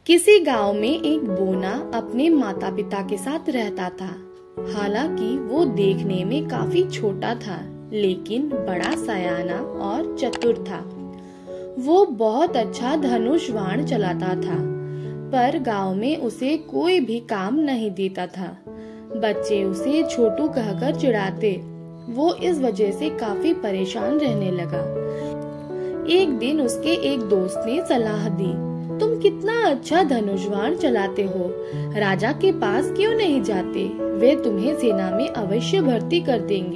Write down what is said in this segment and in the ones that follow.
किसी गांव में एक बोना अपने माता पिता के साथ रहता था। हालांकि वो देखने में काफी छोटा था, लेकिन बड़ा सयाना और चतुर था। वो बहुत अच्छा धनुष बाण चलाता था, पर गांव में उसे कोई भी काम नहीं देता था। बच्चे उसे छोटू कहकर चिढ़ाते। वो इस वजह से काफी परेशान रहने लगा। एक दिन उसके एक दोस्त ने सलाह दी, तुम कितना अच्छा धनुष बाण चलाते हो, राजा के पास क्यों नहीं जाते? वे तुम्हें सेना में अवश्य भर्ती कर देंगे।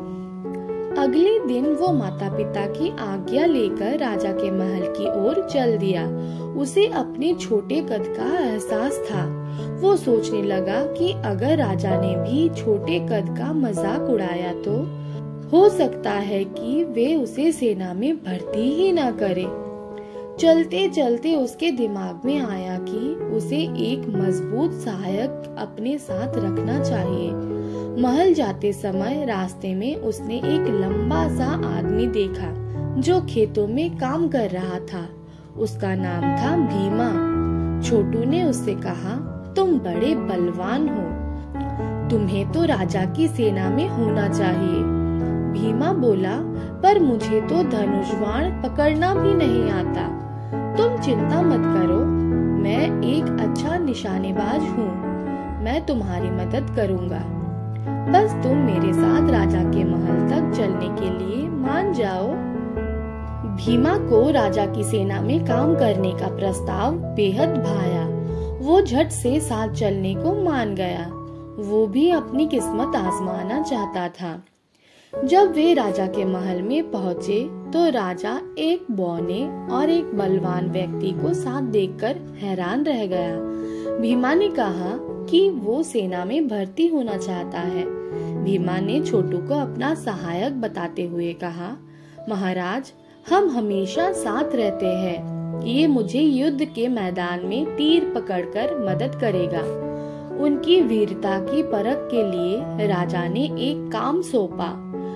अगले दिन वो माता पिता की आज्ञा लेकर राजा के महल की ओर चल दिया। उसे अपने छोटे कद का एहसास था। वो सोचने लगा कि अगर राजा ने भी छोटे कद का मजाक उड़ाया तो हो सकता है कि वे उसे सेना में भर्ती ही ना करे। चलते चलते उसके दिमाग में आया कि उसे एक मजबूत सहायक अपने साथ रखना चाहिए। महल जाते समय रास्ते में उसने एक लंबा सा आदमी देखा जो खेतों में काम कर रहा था। उसका नाम था भीमा। छोटू ने उससे कहा, तुम बड़े बलवान हो, तुम्हें तो राजा की सेना में होना चाहिए। भीमा बोला, पर मुझे तो धनुष बाण पकड़ना भी नहीं आता। तुम चिंता मत करो, मैं एक अच्छा निशानेबाज हूँ, मैं तुम्हारी मदद करूँगा। बस तुम मेरे साथ राजा के महल तक चलने के लिए मान जाओ। भीमा को राजा की सेना में काम करने का प्रस्ताव बेहद भाया। वो झट से साथ चलने को मान गया। वो भी अपनी किस्मत आजमाना चाहता था। जब वे राजा के महल में पहुँचे तो राजा एक बौने और एक बलवान व्यक्ति को साथ देखकर हैरान रह गया। भीमा ने कहा कि वो सेना में भर्ती होना चाहता है। भीमा ने छोटू को अपना सहायक बताते हुए कहा, महाराज, हम हमेशा साथ रहते हैं। ये मुझे युद्ध के मैदान में तीर पकड़कर मदद करेगा। उनकी वीरता की परख के लिए राजा ने एक काम सौंपा।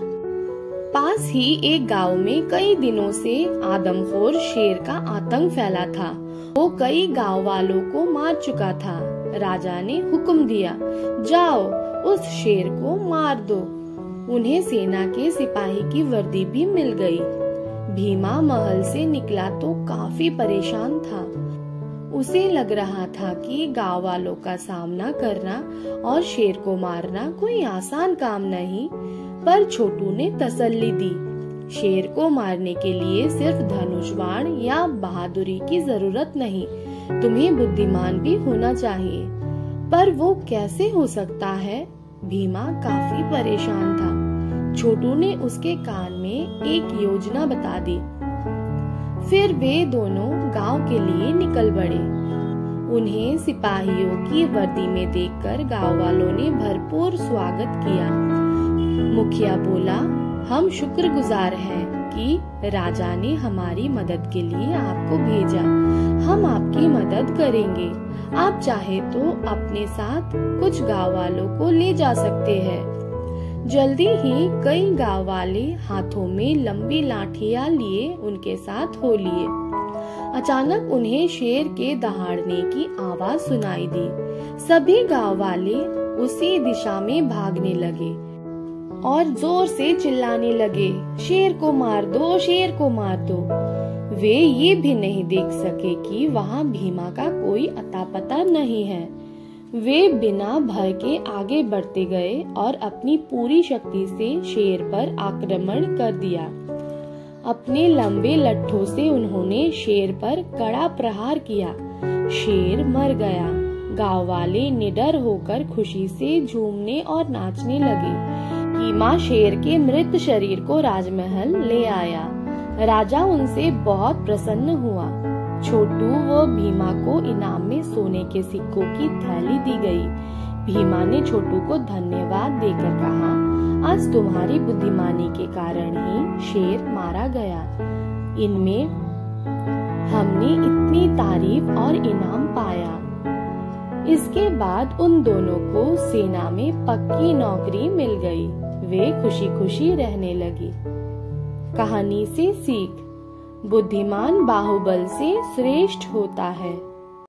पास ही एक गांव में कई दिनों से आदमखोर शेर का आतंक फैला था। वो कई गांव वालों को मार चुका था। राजा ने हुक्म दिया, जाओ उस शेर को मार दो। उन्हें सेना के सिपाही की वर्दी भी मिल गई। भीमा महल से निकला तो काफी परेशान था। उसे लग रहा था कि गांव वालों का सामना करना और शेर को मारना कोई आसान काम नहीं। पर छोटू ने तसल्ली दी, शेर को मारने के लिए सिर्फ धनुष बाण या बहादुरी की जरूरत नहीं, तुम्हें बुद्धिमान भी होना चाहिए। पर वो कैसे हो सकता है? भीमा काफी परेशान था। छोटू ने उसके कान में एक योजना बता दी। फिर वे दोनों गांव के लिए निकल पड़े। उन्हें सिपाहियों की वर्दी में देखकर गांव वालों ने भरपूर स्वागत किया। मुखिया बोला, हम शुक्रगुजार हैं कि राजा ने हमारी मदद के लिए आपको भेजा। हम आपकी मदद करेंगे। आप चाहे तो अपने साथ कुछ गांव वालों को ले जा सकते हैं। जल्दी ही कई गांव वाले हाथों में लंबी लाठियां लिए उनके साथ हो लिए। अचानक उन्हें शेर के दहाड़ने की आवाज सुनाई दी। सभी गांव वाले उसी दिशा में भागने लगे और जोर से चिल्लाने लगे, शेर को मार दो, शेर को मार दो। वे ये भी नहीं देख सके कि वहाँ भीमा का कोई अता पता नहीं है। वे बिना भय के आगे बढ़ते गए और अपनी पूरी शक्ति से शेर पर आक्रमण कर दिया। अपने लंबे लट्ठों से उन्होंने शेर पर कड़ा प्रहार किया। शेर मर गया। गांव वाले निडर होकर खुशी से झूमने और नाचने लगे। भीमा शेर के मृत शरीर को राजमहल ले आया। राजा उनसे बहुत प्रसन्न हुआ। छोटू व भीमा को इनाम में सोने के सिक्कों की थैली दी गई। भीमा ने छोटू को धन्यवाद देकर कहा, आज तुम्हारी बुद्धिमानी के कारण ही शेर मारा गया। इनमें हमने इतनी तारीफ और इनाम पाया। इसके बाद उन दोनों को सेना में पक्की नौकरी मिल गई। वे खुशी खुशी रहने लगी। कहानी से सीख, बुद्धिमान बाहुबल से श्रेष्ठ होता है।